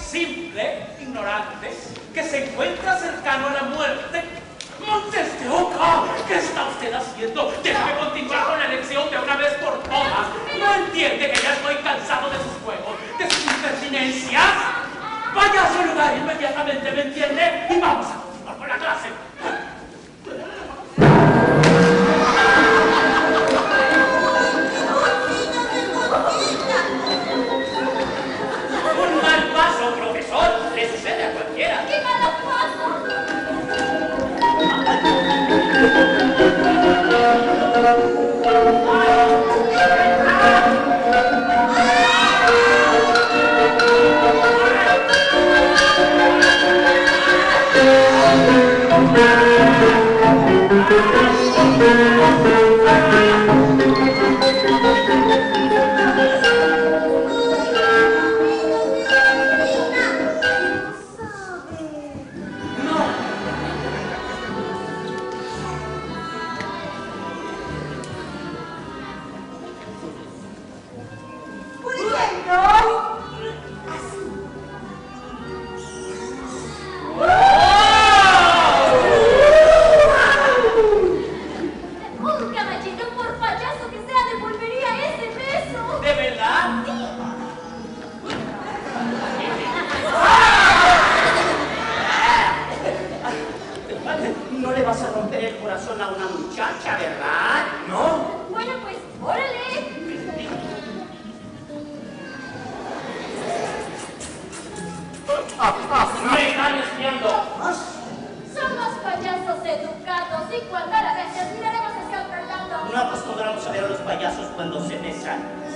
simple, ignorante, que se encuentra cercano a la muerte. ¡Montes de Oca! ¿Qué está usted haciendo? Déjame continuar con la lección de una vez por todas. ¿No entiende que ya estoy cansado de sus juegos, de sus impertinencias? Vaya a su lugar inmediatamente, ¿me entiende? Y vamos a continuar con la clase. Un mal paso, profesor. Le sucede a cualquiera. ¡Qué malo paso! ¡Me están espiando! Somos payasos educados y cuando a la vez terminaremos así tratando. No acostumbramos a ver a los payasos cuando se besan.